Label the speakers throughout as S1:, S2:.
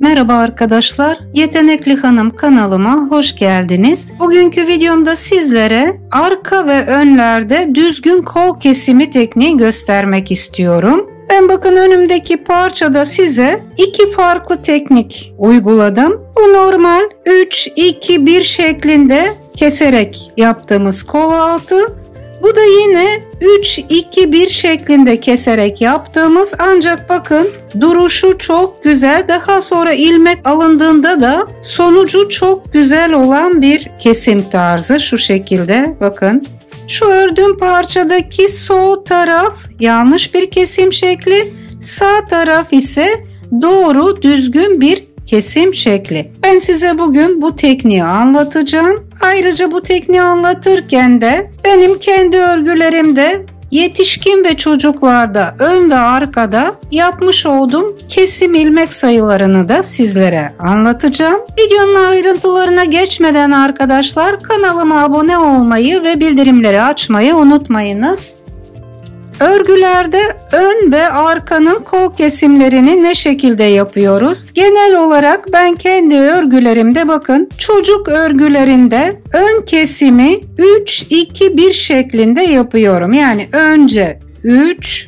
S1: Merhaba arkadaşlar, Yetenekli Hanım kanalıma hoş geldiniz. Bugünkü videomda sizlere arka ve önlerde düzgün kol kesimi tekniği göstermek istiyorum. Ben bakın önümdeki parçada size iki farklı teknik uyguladım. Bu normal 3-2-1 şeklinde keserek yaptığımız kol altı. Bu da yine 3-2-1 şeklinde keserek yaptığımız, ancak bakın duruşu çok güzel, daha sonra ilmek alındığında da sonucu çok güzel olan bir kesim tarzı. Şu şekilde bakın. Şu ördüğüm parçadaki sol taraf yanlış bir kesim şekli, sağ taraf ise doğru düzgün bir kesim şekli. Ben size bugün bu tekniği anlatacağım. Ayrıca bu tekniği anlatırken de benim kendi örgülerimde yetişkin ve çocuklarda ön ve arkada yapmış olduğum kesim ilmek sayılarını da sizlere anlatacağım. Videonun ayrıntılarına geçmeden arkadaşlar kanalıma abone olmayı ve bildirimleri açmayı unutmayınız. Örgülerde ön ve arkanın kol kesimlerini ne şekilde yapıyoruz? Genel olarak ben kendi örgülerimde bakın çocuk örgülerinde ön kesimi 3-2-1 şeklinde yapıyorum. Yani önce 3,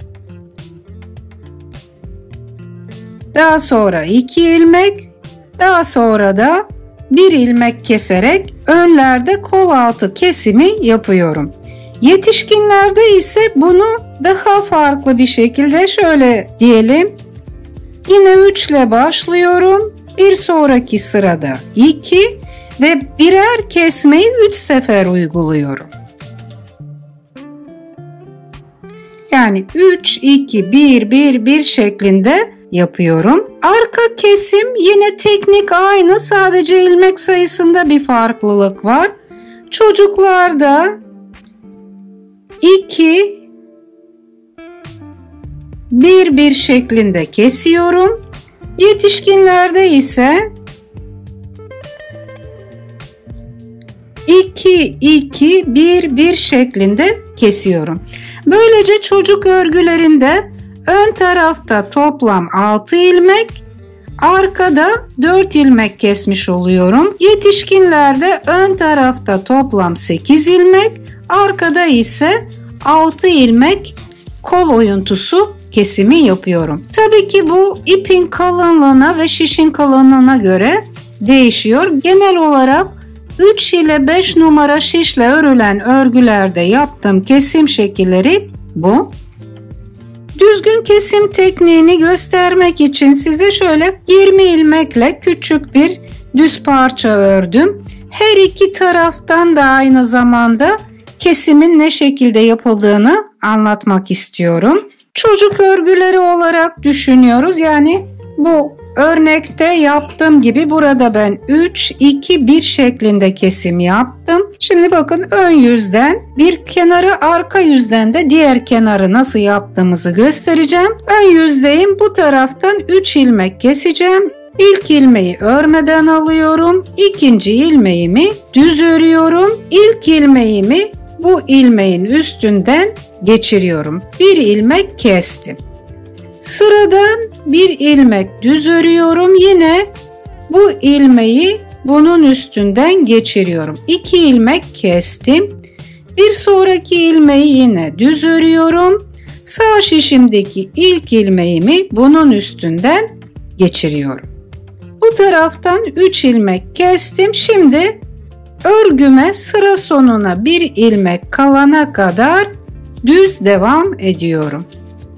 S1: daha sonra 2 ilmek, daha sonra da 1 ilmek keserek önlerde kol altı kesimi yapıyorum. Yetişkinlerde ise bunu daha farklı bir şekilde şöyle diyelim. Yine 3 ile başlıyorum. Bir sonraki sırada 2 ve birer kesmeyi 3 sefer uyguluyorum. Yani 3, 2, 1, 1, 1 şeklinde yapıyorum. Arka kesim yine teknik aynı, sadece ilmek sayısında bir farklılık var. Çocuklarda 2 1 şeklinde kesiyorum. Yetişkinlerde ise 2 2 1 şeklinde kesiyorum. Böylece çocuk örgülerinde ön tarafta toplam 6 ilmek, arkada 4 ilmek kesmiş oluyorum. Yetişkinlerde ön tarafta toplam 8 ilmek, arkada ise 6 ilmek kol oyuntusu kesimi yapıyorum. Tabii ki bu ipin kalınlığına ve şişin kalınlığına göre değişiyor. Genel olarak 3 ile 5 numara şişle örülen örgülerde yaptığım kesim şekilleri bu. Düzgün kesim tekniğini göstermek için size şöyle 20 ilmekle küçük bir düz parça ördüm. Her iki taraftan da aynı zamanda kesimin ne şekilde yapıldığını anlatmak istiyorum. Çocuk örgüleri olarak düşünüyoruz. Yani bu örnekte yaptığım gibi burada ben 3, 2, 1 şeklinde kesim yaptım. Şimdi bakın ön yüzden bir kenarı, arka yüzden de diğer kenarı nasıl yaptığımızı göstereceğim. Ön yüzdeyim. Bu taraftan 3 ilmek keseceğim. İlk ilmeği örmeden alıyorum. İkinci ilmeğimi düz örüyorum. İlk ilmeğimi bu ilmeğin üstünden geçiriyorum. Bir ilmek kestim. Sıradan bir ilmek düz örüyorum. Yine bu ilmeği bunun üstünden geçiriyorum. 2 ilmek kestim. Bir sonraki ilmeği yine düz örüyorum. Sağ şişimdeki ilk ilmeğimi bunun üstünden geçiriyorum. Bu taraftan 3 ilmek kestim. Şimdi örgüme sıra sonuna bir ilmek kalana kadar düz devam ediyorum.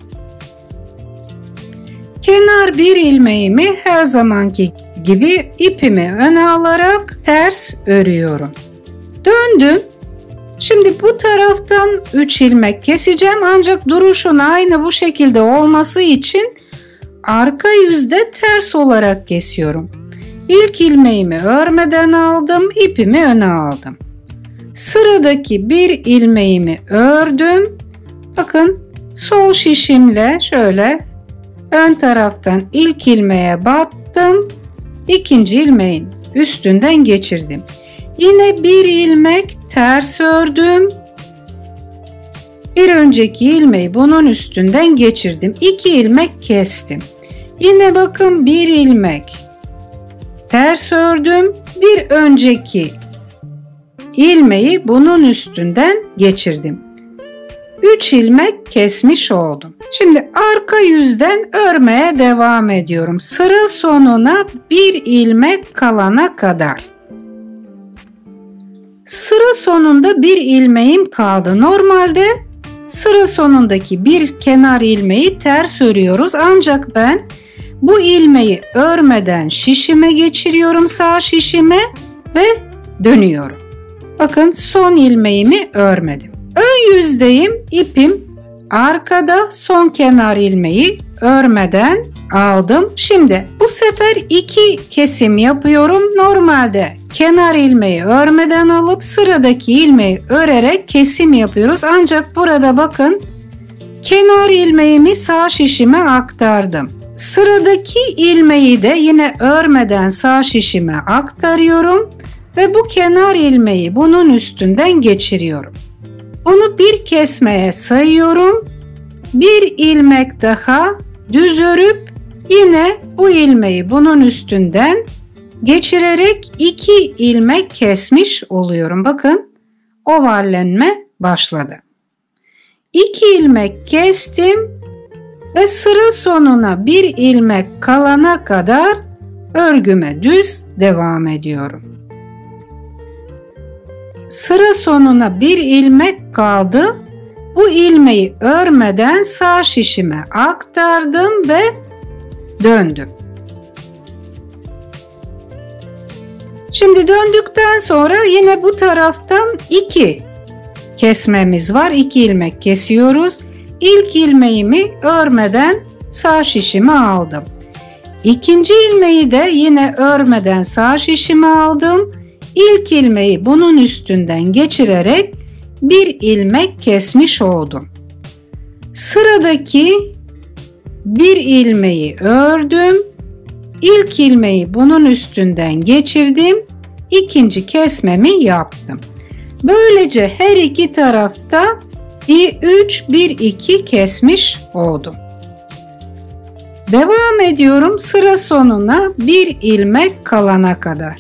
S1: Kenar bir ilmeğimi her zamanki gibi ipimi öne alarak ters örüyorum. Döndüm. Şimdi bu taraftan 3 ilmek keseceğim, ancak duruşun aynı bu şekilde olması için arka yüzde ters olarak kesiyorum. İlk ilmeğimi örmeden aldım, ipimi öne aldım. Sıradaki bir ilmeğimi ördüm. Bakın sol şişimle şöyle ön taraftan ilk ilmeğe battım. İkinci ilmeğin üstünden geçirdim. Yine bir ilmek ters ördüm. Bir önceki ilmeği bunun üstünden geçirdim. 2 ilmek kestim. Yine bakın bir ilmek ters ördüm. Bir önceki ilmeği bunun üstünden geçirdim. 3 ilmek kesmiş oldum. Şimdi arka yüzden örmeye devam ediyorum. Sıra sonuna bir ilmek kalana kadar. Sıra sonunda bir ilmeğim kaldı. Normalde sıra sonundaki bir kenar ilmeği ters örüyoruz. Ancak ben bu ilmeği örmeden şişime geçiriyorum, sağ şişime ve dönüyorum. Bakın son ilmeğimi örmedim. Ön yüzdeyim, ipim arkada, son kenar ilmeği örmeden aldım. Şimdi bu sefer 2 kesim yapıyorum. Normalde kenar ilmeği örmeden alıp sıradaki ilmeği örerek kesim yapıyoruz. Ancak burada bakın kenar ilmeğimi sağ şişime aktardım. Sıradaki ilmeği de yine örmeden sağ şişime aktarıyorum ve bu kenar ilmeği bunun üstünden geçiriyorum. Bunu bir kesmeye sayıyorum. Bir ilmek daha düz örüp yine bu ilmeği bunun üstünden geçirerek 2 ilmek kesmiş oluyorum. Bakın ovallenme başladı. 2 ilmek kestim ve sıra sonuna bir ilmek kalana kadar örgüme düz devam ediyorum. Sıra sonuna bir ilmek kaldı. Bu ilmeği örmeden sağ şişime aktardım ve döndüm. Şimdi döndükten sonra yine bu taraftan 2 kesmemiz var. 2 ilmek kesiyoruz. İlk ilmeğimi örmeden sağ şişime aldım. İkinci ilmeği de yine örmeden sağ şişime aldım. İlk ilmeği bunun üstünden geçirerek bir ilmek kesmiş oldum. Sıradaki bir ilmeği ördüm. İlk ilmeği bunun üstünden geçirdim. İkinci kesmemi yaptım. Böylece her iki tarafta bir 3 bir 2 kesmiş oldum. Devam ediyorum sıra sonuna bir ilmek kalana kadar.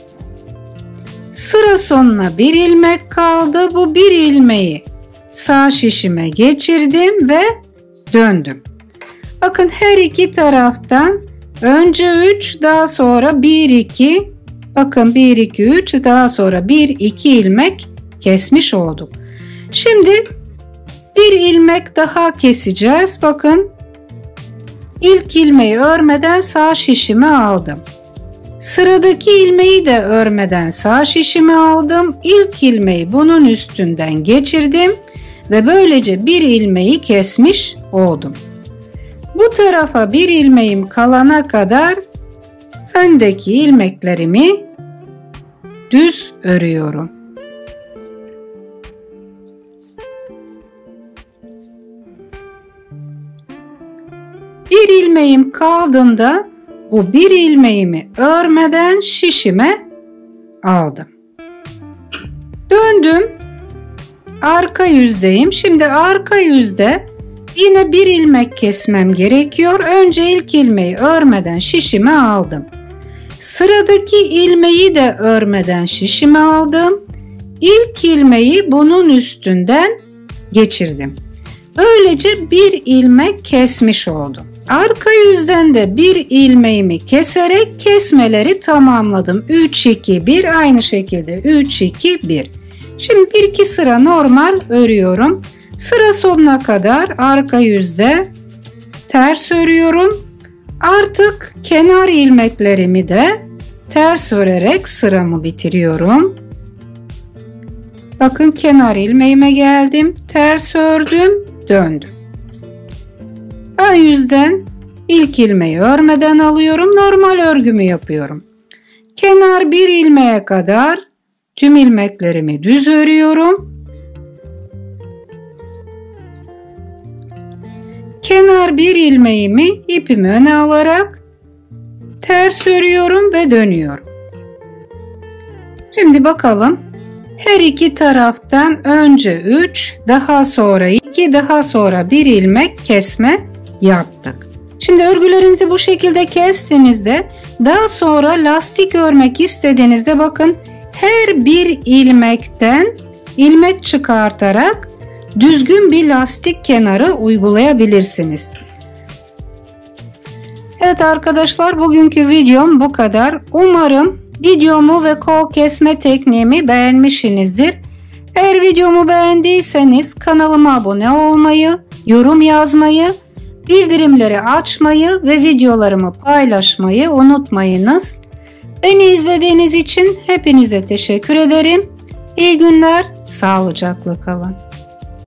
S1: Sıra sonuna bir ilmek kaldı. Bu bir ilmeği sağ şişime geçirdim ve döndüm. Bakın her iki taraftan önce 3 daha sonra 1 2, bakın 1 2 3 daha sonra 1 2 ilmek kesmiş olduk. Şimdi bir ilmek daha keseceğiz. Bakın ilk ilmeği örmeden sağ şişime aldım. Sıradaki ilmeği de örmeden sağ şişime aldım. İlk ilmeği bunun üstünden geçirdim ve böylece bir ilmeği kesmiş oldum. Bu tarafa bir ilmeğim kalana kadar öndeki ilmeklerimi düz örüyorum. Bir ilmeğim kaldığında bu bir ilmeğimi örmeden şişime aldım. Döndüm. Arka yüzdeyim. Şimdi arka yüzde yine bir ilmek kesmem gerekiyor. Önce ilk ilmeği örmeden şişime aldım. Sıradaki ilmeği de örmeden şişime aldım. İlk ilmeği bunun üstünden geçirdim. Böylece bir ilmek kesmiş oldum. Arka yüzden de bir ilmeğimi keserek kesmeleri tamamladım. 3 2 1 aynı şekilde 3 2 1. Şimdi 1-2 sıra normal örüyorum. Sıra sonuna kadar arka yüzde ters örüyorum. Artık kenar ilmeklerimi de ters örerek sıramı bitiriyorum. Bakın kenar ilmeğime geldim. Ters ördüm, döndüm. Ön yüzden ilk ilmeği örmeden alıyorum. Normal örgümü yapıyorum. Kenar bir ilmeğe kadar tüm ilmeklerimi düz örüyorum. Kenar bir ilmeğimi ipimi öne alarak ters örüyorum ve dönüyorum. Şimdi bakalım. Her iki taraftan önce 3, daha sonra 2, daha sonra 1 ilmek kesme yaptık. Şimdi örgülerinizi bu şekilde kestiğinizde Daha sonra lastik örmek istediğinizde bakın her bir ilmekten ilmek çıkartarak düzgün bir lastik kenarı uygulayabilirsiniz. Evet arkadaşlar, bugünkü videom bu kadar. Umarım videomu ve kol kesme tekniğimi beğenmişsinizdir. Eğer videomu beğendiyseniz kanalıma abone olmayı, yorum yazmayı, bildirimleri açmayı ve videolarımı paylaşmayı unutmayınız. Beni izlediğiniz için hepinize teşekkür ederim. İyi günler, sağlıcakla kalın.